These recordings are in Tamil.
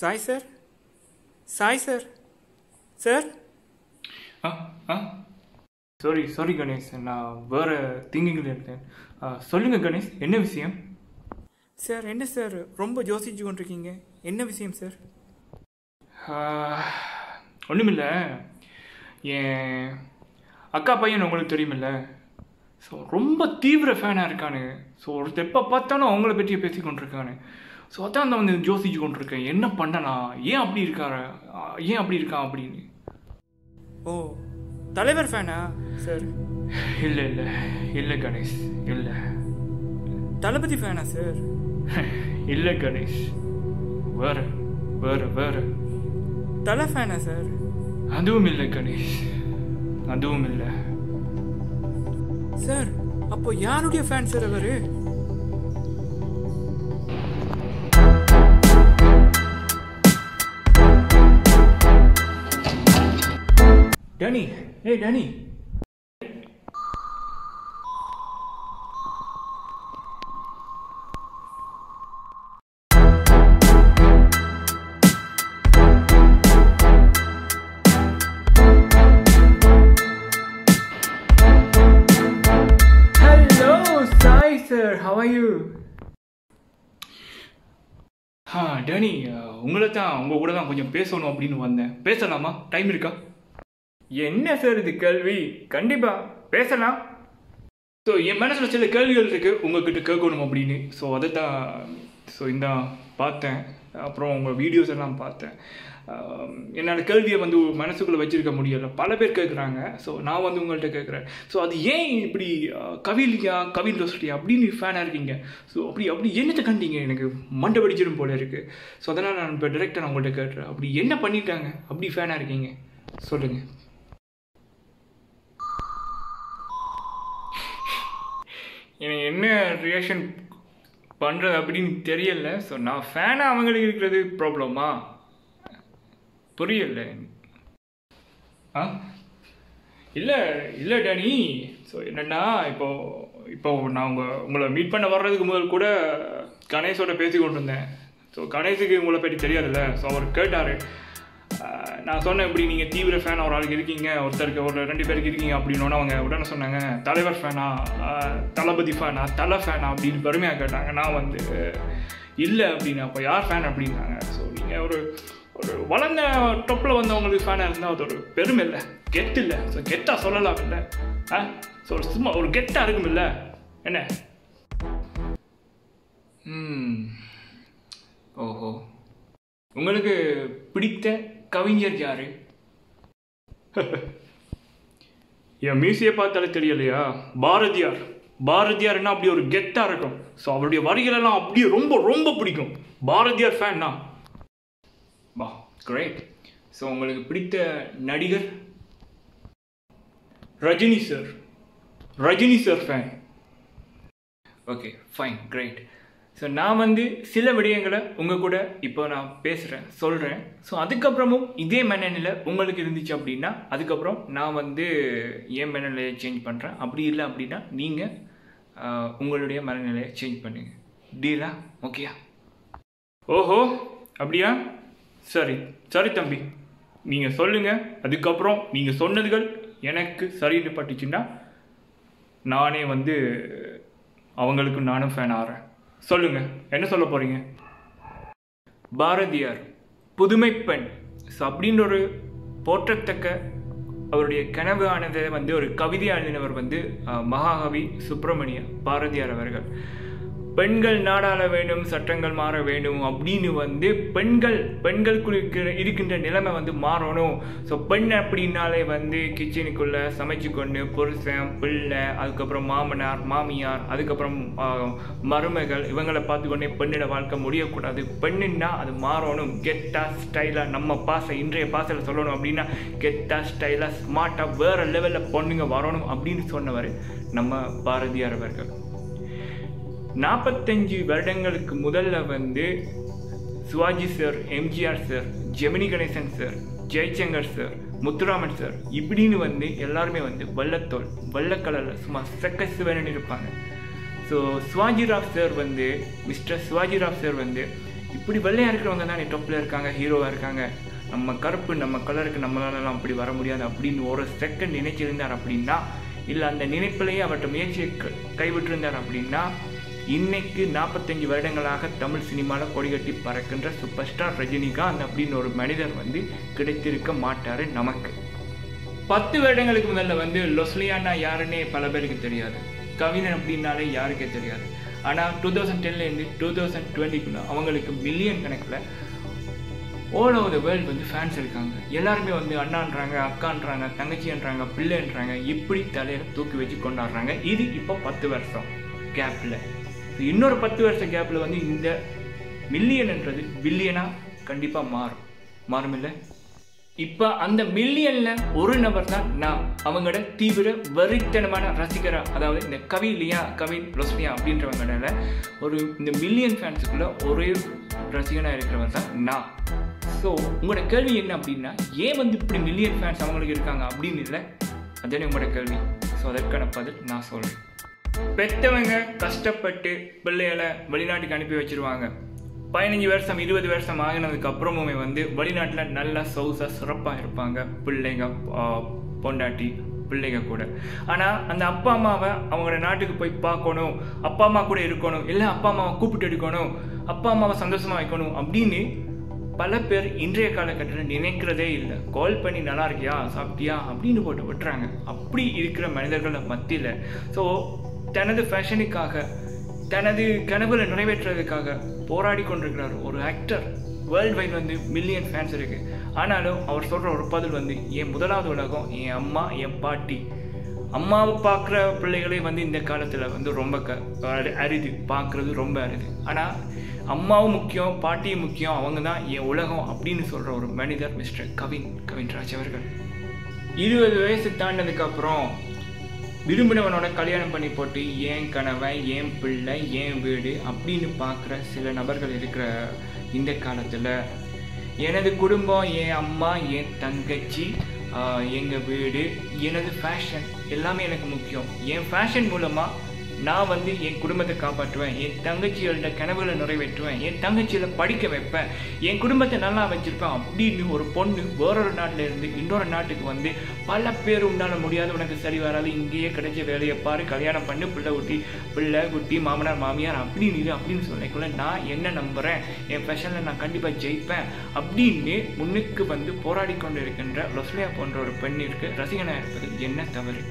Sai sir, Sai sir, sir. Sorry Ganesh, நான் வேறு திங்கிங்கில் இருக்கேன். சொல்லுங்கள் கணேஷ், என்ன விஷயம்? சார் என்ன சார் ரொம்ப யோசிச்சு கொண்டிருக்கீங்க? என்ன விஷயம் சார்? ஒன்றுமில்லை, என் அக்கா பையன் உங்களுக்கு தெரியுமில்ல, ஸோ ரொம்ப தீவிர ஃபேனாக இருக்கானு. ஸோ ஒருத்தர் எப்போ பார்த்தாலும் அவங்கள பற்றியே பேசி கொண்டிருக்கானு. ஸோ அதான் நான் வந்து யோசிச்சு கொண்டிருக்கேன், என்ன பண்ணலாம், ஏன் அப்படி இருக்கான் அப்படின்னு. ஓ, தலைவர் ஃபேனா சார்? இல்லை இல்லை இல்லை கணேஷ், இல்லை. தளபதி ஃபேனா சார்? இல்லை கணேஷ், வேறு வேறு வேறு. தலை ஃபேனா சார்? அதுவும் இல்லை கணேஷ், அதுவும் இல்லை சார். அப்போ யாருடைய ஃபேன் சார் அவரு? டேனி, ஏய் Danny. How are you? Danny, உங்கள் கூட தான் கொஞ்சம் பேசணும் அப்படின்னு வந்தேன். பேசலாமா? டைம் இருக்கா? என்ன சார் இது கேள்வி? கண்டிப்பாக பேசலாம். ஸோ என் மனசில் சில கேள்விகள் இருக்குது உங்ககிட்ட கேட்கணும் அப்படின்னு. ஸோ அதை தான் இந்த பார்த்தேன். அப்புறம் உங்கள் வீடியோஸ் எல்லாம் பார்த்தேன். என்னோடய கேள்வியை வந்து மனசுக்குள்ளே வச்சுருக்க முடியலை. பல பேர் கேட்குறாங்க. ஸோ நான் வந்து உங்கள்கிட்ட கேட்குறேன். ஸோ அது ஏன் இப்படி கவின் லோஸ்லியா அப்படின்னு ஃபேனாக இருக்கீங்க? ஸோ அப்படி என்னத்தை கண்டீங்க? எனக்கு மண்டை வெடிச்சிடும் போல இருக்குது. ஸோ அதனால் நான் இப்போ டிரெக்டாக நான் உங்கள்கிட்ட கேட்குறேன், அப்படி என்ன பண்ணிட்டாங்க அப்படி ஃபேனாக இருக்கீங்க? சொல்லுங்கள். எனக்கு என்ன ரியாக்ஷன் பண்ணுறது அப்படின்னு தெரியல. ஸோ நான் ஃபேனாக அவங்களுக்கு இருக்கிறது ப்ராப்ளமா? புரியல. இல்லை டேனி. ஸோ என்னென்னா, இப்போ நான் உங்களை மீட் பண்ண வர்றதுக்கு முதல் கூட கணேஷோட பேசி கொண்டு இருந்தேன். ஸோ கணேஷுக்கு உங்களை பற்றி தெரியாதுல்ல. ஸோ அவர் கேட்டார். நான் சொன்னேன், இப்படி நீங்கள் தீவிர ஃபேன் ஒரு ஆளுக்கு இருக்கீங்க, ஒருத்தருக்கு ஒரு 2 பேருக்கு இருக்கீங்க அப்படின்னோன்னா அவங்க உடனே சொன்னாங்க, தலைவர் ஃபேனா, தளபதி ஃபேனா, தலை ஃபேனா அப்படின்னு பெருமையாக கேட்டாங்க. நான் வந்து இல்லை அப்படின்னு. அப்போ யார் ஃபேன் அப்படின்னாங்க. ஸோ நீங்கள் ஒரு வளர்ந்த டொப்பில் வந்தவங்களுக்கு ஃபேனாக இருந்தால் அது ஒரு பெருமை இல்லை, கெத்து இல்லை. ஸோ கெத்தாக சொல்லலாம் இல்லை? ஸோ சும்மா ஒரு கெத்தாக இருக்கும் இல்லை என்ன? ஓஹோ, உங்களுக்கு பிடித்த கவிஞர் யாரு? என் மியூசியை பார்த்தாலே தெரியலையா? பாரதியார்னா அப்படி ஒரு கெத்தாக இருக்கும். ஸோ அவருடைய வரிகளெல்லாம் அப்படியே ரொம்ப ரொம்ப பிடிக்கும். பாரதியார் ஃபேன்னா வா, கிரேட். ஸோ உங்களுக்கு பிடித்த நடிகர்? Rajini sir fan. Okay, fine, great. So நான் வந்து சில விடயங்களை உங்கள் கூட இப்போ நான் பேசுகிறேன், சொல்கிறேன். ஸோ அதுக்கப்புறமும் இதே மனநிலை உங்களுக்கு இருந்துச்சு அப்படின்னா அதுக்கப்புறம் நான் வந்து என் மனநிலையை சேஞ்ச் பண்ணுறேன். அப்படி இல்லை அப்படின்னா நீங்கள் உங்களுடைய மனநிலையை சேஞ்ச் பண்ணுங்கள். டீலா? ஓகேயா? ஓஹோ, அப்படியா? சரி தம்பி, நீங்கள் சொல்லுங்கள். அதுக்கப்புறம் நீங்கள் சொன்னதுகள் எனக்கு சரின்னு பட்டுச்சுன்னா நானே வந்து அவங்களுக்கு நானும் ஃபேன் ஆகிறேன். சொல்லுங்கள், என்ன சொல்ல போகிறீங்க? பாரதியார் புதுமை பெண். ஸோ அப்படின்ற ஒரு போற்றத்தக்க அவருடைய கனவு ஆனதை வந்து ஒரு கவிதை எழுதினவர் வந்து மகாகவி சுப்பிரமணிய பாரதியார் அவர்கள். பெண்கள் நாடாள வேண்டும், சட்டங்கள் மாற வேண்டும் அப்படின்னு வந்து பெண்களுக்கு இருக்கின்ற நிலைமை வந்து மாறணும். ஸோ பெண் அப்படின்னாலே வந்து கிச்சனுக்குள்ளே சமைச்சு கொண்டு புருஷன், பிள்ளை, அதுக்கப்புறம் மாமனார், மாமியார், அதுக்கப்புறம் மருமகள், இவங்களை பார்த்துக்கொண்டே பெண்ணோட வாழ்க்கை முடியக்கூடாது. பெண்ணுன்னா அது மாறணும். கெத்தா ஸ்டைலாக, நம்ம இன்றைய பாசையில் சொல்லணும் அப்படின்னா கெத்தா ஸ்டைலாக ஸ்மார்ட்டாக வேறு லெவலில் பொண்ணுங்க வரணும் அப்படின்னு சொன்னவர் நம்ம பாரதியார் அவர்கள். 45 வருடங்களுக்கு முதல்ல வந்து Sivaji sir, MGR sir, Gemini Ganesan sir, Jaishankar sir, Muthuraman sir இப்படின்னு வந்து எல்லாருமே வந்து வெள்ளக்கலரில் சும்மா செக்க சிவனு இருப்பாங்க. ஸோ மிஸ்டர் சிவாஜிராவ் சார் வந்து இப்படி வெள்ளையாக இருக்கிறவங்க தானே டாப்பில் இருக்காங்க, ஹீரோவாக இருக்காங்க. நம்ம கருப்பு, நம்ம கலருக்கு நம்மளாலலாம் அப்படி வர முடியாது அப்படின்னு ஒரு செகண்ட் நினைச்சிருந்தார் அப்படின்னா, இல்லை அந்த நினைப்பிலேயே அவர்கிட்ட முயற்சியை கைவிட்டிருந்தார் அப்படின்னா, இன்னைக்கு 45 வருடங்களாக தமிழ் சினிமாவில் கொடிகட்டி பறக்கின்ற சூப்பர் ஸ்டார் ரஜினிகாந்த் அப்படின்னு ஒரு மனிதர் வந்து கிடைத்திருக்க மாட்டார் நமக்கு. 10 வருடங்களுக்கு முதல்ல லொஸ்லியானா யாருன்னே பல பேருக்கு தெரியாது, கவிஞன் அப்படின்னாலே யாருக்கே தெரியாது. ஆனால் 2010லேருந்து 2020க்குள்ள அவங்களுக்கு மில்லியன் கணக்கில் all over the world fans இருக்காங்க. எல்லாருமே அண்ணான்றாங்க, அக்கான்றாங்க, தங்கச்சின்றாங்க, பிள்ளைன்றாங்க, இப்படி தலையில் தூக்கி வச்சு கொண்டாடுறாங்க. இது இப்போ 10 வருஷம் கேப்பில். இன்னொரு 10 வருஷ கேப்பில் இந்த மில்லியன்ன்றது பில்லியனாக கண்டிப்பாக மாறும் இல்லை? இப்போ அந்த மில்லியனில் ஒரு நபர் தான் நான், அவங்களோட தீவிர வெறித்தனமான ரசிகராக, அதாவது இந்த கவின் லொஸ்லியா அப்படின்றவங்கள இந்த மில்லியன் ஃபேன்ஸுக்குள்ள ஒரே ரசிகனாக இருக்கிறவர் தான் நான். ஸோ உங்களோட கேள்வி என்ன அப்படின்னா, ஏன் இப்படி மில்லியன் ஃபேன்ஸ் அவங்களுக்கு இருக்காங்க அப்படின்னு இல்லை, அதுன்னு உங்களோட கேள்வி. ஸோ அதற்கான பதில் நான் சொல்கிறேன். பெற்றவங்க கஷ்டப்பட்டு பிள்ளைகளை வெளிநாட்டுக்கு அனுப்பி வச்சிருவாங்க. 15 வருஷம் 20 வருஷம் ஆகினதுக்கு அப்புறமுமே வெளிநாட்டில் நல்லா சிறப்பாக இருப்பாங்க, பிள்ளைங்க, பொண்டாட்டி, பிள்ளைங்க கூட. ஆனால் அந்த அப்பா அம்மாவை அவங்களோட நாட்டுக்கு போய் பார்க்கணும், அப்பா அம்மா கூட இருக்கணும், இல்லை அப்பா அம்மாவை கூப்பிட்டு எடுக்கணும், அப்பா அம்மாவை சந்தோஷமாக வைக்கணும் அப்படின்னு பல பேர் இன்றைய காலகட்டத்தில் நினைக்கிறதே இல்லை. கால் பண்ணி நல்லா இருக்கியா, சாப்பிட்டியா அப்படின்னு போட்டு விட்டுறாங்க. அப்படி இருக்கிற மனிதர்களை மத்தியில் ஸோ தனது ஃபேஷனுக்காக, தனது கனவுகளை நிறைவேற்றுறதுக்காக போராடி கொண்டிருக்கிறார் ஒரு actor. World wide million fans இருக்கு. ஆனாலும் அவர் சொல்ற ஒரு பதில் என் முதலாவது உலகம் என் அம்மா, என் பாட்டி. அம்மாவை பார்க்குற பிள்ளைகளே இந்த காலத்தில் ரொம்ப அரிது, பார்க்குறது ரொம்ப அரிது. ஆனால் அம்மாவும் முக்கியம், பாட்டியும் முக்கியம், அவங்க தான் என் உலகம் அப்படின்னு சொல்ற ஒரு மனிதர் மிஸ்டர் கவின்ராஜ் அவர்கள். 20 வயசு தாண்டதுக்கப்புறம் விரும்பினவனோட கல்யாணம் பண்ணி போட்டு ஏன் கணவன், ஏன் பிள்ளை, ஏன் வீடு அப்படின்னு பார்க்குற சில நபர்கள் இருக்கிற இந்த காலத்தில் எனது குடும்பம், என் அம்மா, என் தங்கச்சி, எங்கள் வீடு, எனது ஃபேஷன் எல்லாமே எனக்கு முக்கியம். என் ஃபேஷன் மூலமாக நான் என் குடும்பத்தை காப்பாற்றுவேன், என் தங்கச்சியோட கனவுகளை நிறைவேற்றுவேன், என் தங்கச்சியில படிக்க வைப்பேன், என் குடும்பத்தை நல்லா வச்சிருப்பேன் அப்படின்னு ஒரு பொண்ணு வேறொரு நாட்டில் இருந்து இன்னொரு நாட்டுக்கு பல பேர் உன்னால முடியாது, உனக்கு சரி வராது, இங்கேயே கிடைச்ச வேலையை பாரு, கல்யாணம் பண்ணு, பிள்ளை குட்டி, மாமனார் மாமியார் அப்படின்னு சொல்லிக்குள்ள நான் என்ன நம்புறேன், என் ஃபேஷனில் நான் கண்டிப்பாக ஜெயிப்பேன் அப்படின்னு முன்னுக்கு போராடி கொண்டு இருக்கின்ற லொஸ்லியா போன்ற ஒரு பெண்ணிற்கு ரசிகனாக இருப்பது என்ன தவறு?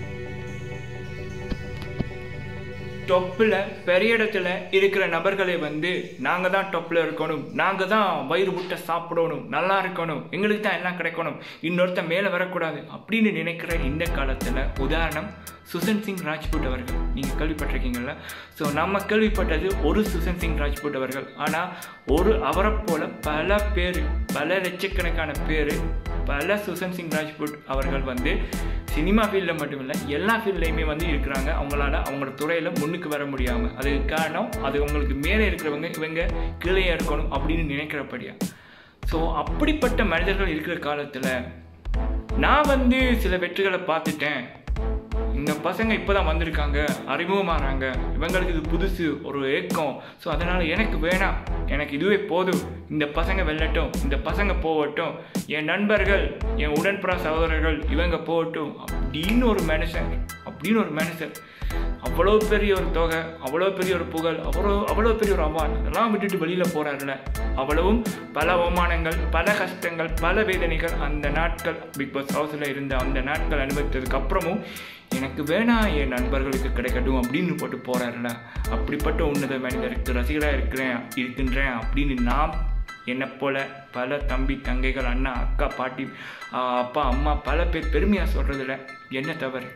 டொப்பில் பெரிய இடத்துல இருக்கிற நபர்களை நாங்கள் தான் டொப்பில் இருக்கணும், நாங்கள் தான் வயிறு முட்டை சாப்பிடணும், நல்லா இருக்கணும், எங்களுக்கு தான் எல்லாம் கிடைக்கணும், இன்னொருத்த மேலே வரக்கூடாது அப்படின்னு நினைக்கிற இந்த காலத்தில் உதாரணம் சுஷாந்த் சிங் ராஜ்புட் அவர்கள். நீங்கள் கேள்விப்பட்டிருக்கீங்களா? ஸோ நம்ம கேள்விப்பட்டது ஒரு சுஷாந்த் சிங் ராஜ்புட் அவர்கள். ஆனால் அவரை போல பல பேர், பல லட்சக்கணக்கான பேர், பல சுஷாந்த் சிங் ராஜ்புட் அவர்கள் சினிமா ஃபீல்டில் மட்டும் இல்லை எல்லா ஃபீல்ட்லையுமே இருக்கிறாங்க. அவங்களோட துறையில் முன்னுக்கு வர முடியாமல். அதுக்கு காரணம் அது அவங்களுக்கு மேலே இருக்கிறவங்க இவங்க கீழே இருக்கணும் அப்படின்னு நினைக்கிறபடியா. ஸோ அப்படிப்பட்ட மனிதர்கள் இருக்கிற காலத்தில் நான் சில வெற்றிகளை பார்த்துட்டேன். இந்த பசங்க இப்போ தான் வந்திருக்காங்க, அறிமுகமாகறாங்க, இவங்களுக்கு இது புதுசு, ஒரு ஏக்கம். ஸோ அதனால் எனக்கு வேணாம், எனக்கு இதுவே போதும், இந்த பசங்க வெல்லட்டும், இந்த பசங்க போகட்டும், என் நண்பர்கள், என் உடன்புற சகோதரர்கள் இவங்க போகட்டும் அப்படின்னு ஒரு மனுஷன் அவ்வளோ பெரிய ஒரு தொகை, அவ்வளோ பெரிய ஒரு புகழ், அவ்வளோ பெரிய ஒரு அவார்டு அதெல்லாம் விட்டுட்டு வெளியில் போகிறாருல, அவ்வளவும் பல அவமானங்கள், பல கஷ்டங்கள், பல வேதனைகள் அந்த நாட்கள் பிக் பாஸ் ஹவுஸில் இருந்த அந்த நாட்கள் அனுபவித்ததுக்கு அப்புறமும் எனக்கு வேணாம், என் நண்பர்களுக்கு கிடைக்கட்டும் அப்படின்னு போட்டு போகிறாருல. அப்படிப்பட்ட உன்னத மனிதருக்கு ரசிகராக இருக்கின்றேன் அப்படின்னு நான் என்னை போல பல தம்பி, தங்கைகள், அண்ணா, அக்கா, பாட்டி, அப்பா, அம்மா பல பேர் பெருமையாக சொல்கிறதுல என்ன தவறு?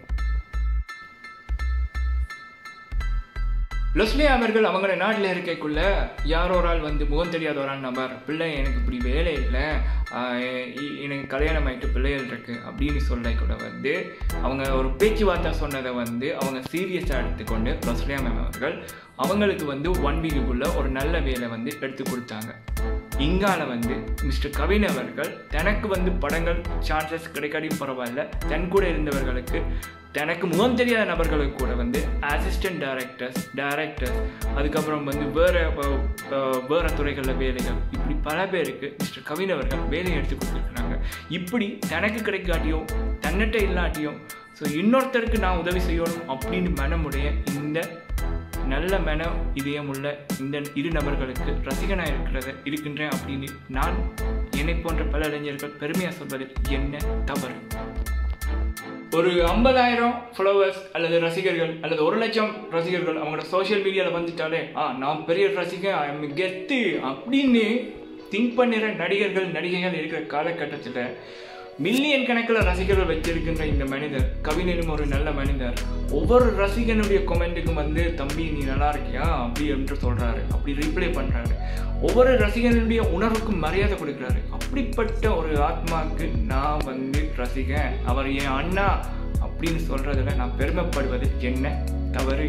லொஸ்லியா அவர்கள் அவங்களோட நாட்டில் இருக்கக்குள்ள யாரோரால் முகம் தெரியாத ஒரு நபர், பிள்ளை எனக்கு இப்படி வேலை இல்லை, எனக்கு கல்யாணம் ஆகிட்டு பிள்ளைகள் இருக்கு அப்படின்னு சொல்ல கூட அவங்க ஒரு பேச்சுவார்த்தை சொன்னதை அவங்க சீரியஸாக எடுத்துக்கொண்டு லொஸ்லியா மேம் அவர்கள் அவங்களுக்கு 1 வீக்குக்குள்ள ஒரு நல்ல வேலை எடுத்து கொடுத்தாங்க. இங்கால மிஸ்டர் கவின் அவர்கள் தனக்கு படங்கள் சான்சஸ் கிடைக்காட்டியும் பரவாயில்ல, தன் கூட இருந்தவர்களுக்கு தனக்கு முகம் தெரியாத நபர்களுக்கு கூட வந்து அசிஸ்டன்ட் டைரக்டர்ஸ் அதுக்கப்புறம் வந்து வேறு துறைகளில் வேலைகள், இப்படி பல பேருக்கு மிஸ்டர் கவின் அவர்கள் வேலையை எடுத்து கொடுத்துருக்குறாங்க. இப்படி தனக்கு கிடைக்காட்டியும் தன்னிட்ட இல்லாட்டியும் ஸோ இன்னொருத்தருக்கு நான் உதவி செய்யணும் அப்படின்னு மனமுடைய இந்த நல்ல இதயம் உள்ள இந்த இரு நபர்களுக்கு ரசிகனாக இருக்கின்றேன் அப்படின்னு நான் என்னை போன்ற பல இளைஞர்கள் பெருமையாக சொல்வதில் என்ன தவறு? ஒரு 50,000 ஃபாலோவர்ஸ் அல்லது ரசிகர்கள் அல்லது 1,00,000 ரசிகர்கள் அவங்களோட சோஷியல் மீடியாவில் வந்துட்டாலே நான் பெரிய ரசிகன் கெத்து அப்படின்னு திங்க் பண்ணுற நடிகைகள் இருக்கிற காலகட்டத்தில் மில்லியன் கணக்கில் ரசிகர்கள் வச்சிருக்கின்ற இந்த மனிதர் கவின் எனும் ஒரு நல்ல மனிதர் ஒவ்வொரு ரசிகனுடைய கமெண்ட்டுக்கும் வந்து தம்பி நீ நல்லா இருக்கியா அப்படி என்று சொல்கிறாரு, அப்படி ரிப்ளை பண்ணுறாரு. ஒவ்வொரு ரசிகனுடைய உணர்வுக்கும் மரியாதை கொடுக்குறாரு. அப்படிப்பட்ட ஒரு ஆத்மாவுக்கு நான் வந்து ரசிகன், அவர் என் அண்ணா அப்படின்னு சொல்கிறதுல நான் பெருமைப்படுவது என்ன தவறு?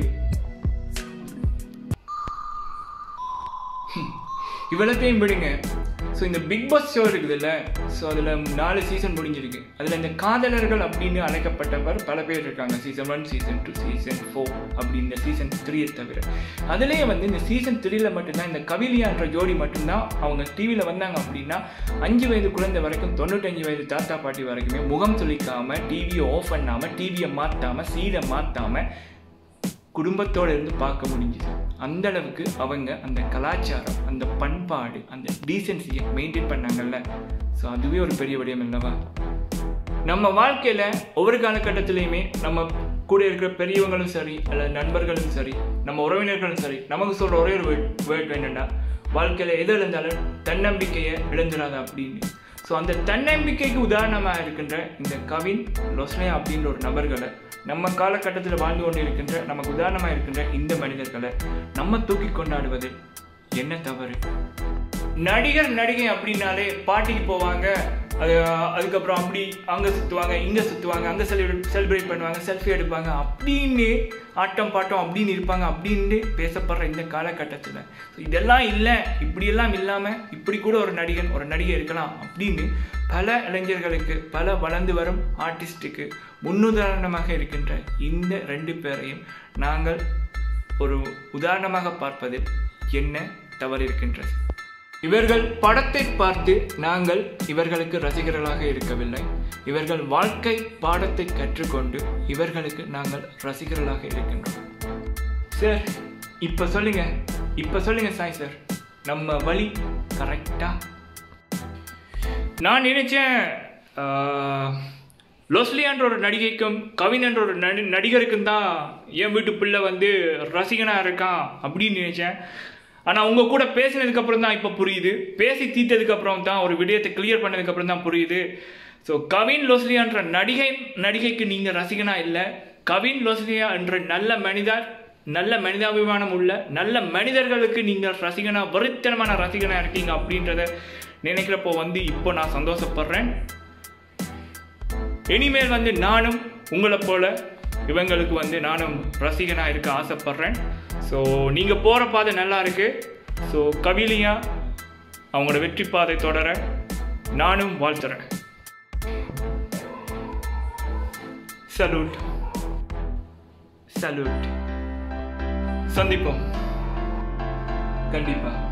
இவ்வளத்தையும் விடுங்க. ஸோ இந்த பிக் பாஸ் ஷோ இருக்குதுல்ல, ஸோ அதில் 4 சீசன் முடிஞ்சிருக்கு. அதில் இந்த காதலர்கள் அப்படின்னு அழைக்கப்பட்டவர் பல பேர் இருக்காங்க. சீசன் 1, சீசன் 2, சீசன் 4 அப்படி இந்த சீசன் 3 தவிர அதுலேயே வந்து இந்த சீசன் 3ல மட்டும்தான் இந்த கவிலியான்ற ஜோடி மட்டும்தான் அவங்க டிவியில் வந்தாங்க. அப்படின்னா 5 வயது குழந்தை வரைக்கும் 95 வயது தாத்தா பாட்டி வரைக்குமே முகம் சொல்லிக்காமல், டிவியை ஆஃப் பண்ணாமல், டிவியை மாற்றாமல், சீடை மாற்றாமல் குடும்பத்தோடு இருந்து பார்க்க முடிஞ்சுது. அந்த அளவுக்கு அவங்க அந்த கலாச்சாரம், அந்த பண்பாடு, அந்த டீசென்சியை மெயின்டைன் பண்ணாங்கல்ல. ஸோ அதுவே ஒரு பெரிய விடயம் இல்லவா? நம்ம வாழ்க்கையில் ஒவ்வொரு காலகட்டத்திலையுமே நம்ம கூட இருக்கிற பெரியவங்களும் சரி அல்லது நண்பர்களும் சரி நம்ம உறவினர்களும் சரி நமக்கு சொல்கிற ஒரே ஒரு வேர்ட் என்னென்னா, வாழ்க்கையில் எது இழந்தாலும் தன்னம்பிக்கையை இழந்துடாத அப்படின்னு. ஸோ அந்த தன்னம்பிக்கைக்கு உதாரணமாக இருக்கின்ற இந்த கவின் லொஸ்லியா அப்படின்ற ஒரு நபர்களை, நம்ம காலகட்டத்தில் வாழ்ந்து கொண்டு இருக்கின்ற நமக்கு உதாரணமாக இருக்கின்ற இந்த மனிதர்களை நம்ம தூக்கி கொண்டாடுவது என்ன தவறு? நடிகை அப்படின்னாலே பாட்டிக்கு போவாங்க, அதுக்கப்புறம் அப்படி அங்கே சுற்றுவாங்க, இங்கே சுற்றுவாங்க, அங்கே செலிப்ரேட் பண்ணுவாங்க, செல்ஃபி எடுப்பாங்க, அப்படின்னு ஆட்டம் பாட்டம் அப்படின்னு இருப்பாங்க அப்படின்னு பேசப்படுற இந்த காலகட்டத்தில் இதெல்லாம் இல்லை, இப்படியெல்லாம் இல்லாமல் இப்படி கூட ஒரு நடிகை இருக்கலாம் அப்படின்னு பல இளைஞர்களுக்கு, பல வளர்ந்து வரும் ஆர்டிஸ்டுக்கு முன்னுதாரணமாக இருக்கின்ற இந்த 2 பேரையும் நாங்கள் ஒரு உதாரணமாக பார்ப்பதில் என்ன தவறு இருக்கின்றது? இவர்கள் படத்தை பார்த்து நாங்கள் இவர்களுக்கு ரசிகர்களாக இருக்கவில்லை. இவர்கள் வாழ்க்கை பாடத்தை கற்றுக்கொண்டு இவர்களுக்கு நாங்கள் ரசிகர்களாக இருக்கின்றோம். சார் இப்போ சொல்லுங்க சாய் சார், நம்ம வழி கரெக்டா? நான் நினைச்சேன் லொஸ்லியான்ற ஒரு நடிகைக்கும் கவின் என்ற ஒரு நடிகருக்கும் தான் என் வீட்டு பிள்ளை வந்து ரசிகனாக இருக்கான் அப்படின்னு நினைச்சேன். ஆனால் உங்கள் கூட பேசினதுக்கப்புறம் தான் இப்போ புரியுது, பேசி தீர்த்ததுக்கப்புறம் தான், ஒரு விடயத்தை கிளியர் பண்ணதுக்கப்புறம் தான் புரியுது. ஸோ கவின் லோஸ்லியான்ற நடிகைக்கு நீங்கள் ரசிகனாக இல்லை, கவின் லோஸ்லியா என்ற நல்ல மனிதாபிமானம் உள்ள நல்ல மனிதர்களுக்கு நீங்கள் ரசிகனாக, வெறித்தனமான ரசிகனாக இருக்கீங்க அப்படின்றத நினைக்கிறப்போ வந்து இப்போ நான் சந்தோஷப்படுறேன். இனிமேல் வந்து நானும் உங்களை போல இவங்களுக்கு வந்து நானும் ரசிகனாக இருக்க ஆசைப்படுறேன். ஸோ நீங்கள் போகிற பாதை நல்லா இருக்கு. ஸோ கவிலியா அவங்களோட வெற்றி பாதை தொடர நானும் வாழ்த்துறேன். சல்யூட். சந்திப்போம் கண்டிப்பா.